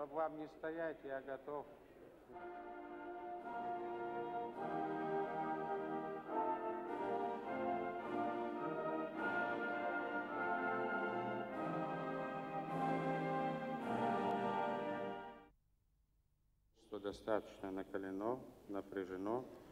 Чтобы вам не стоять, я готов. Что достаточно накалено, напряжено.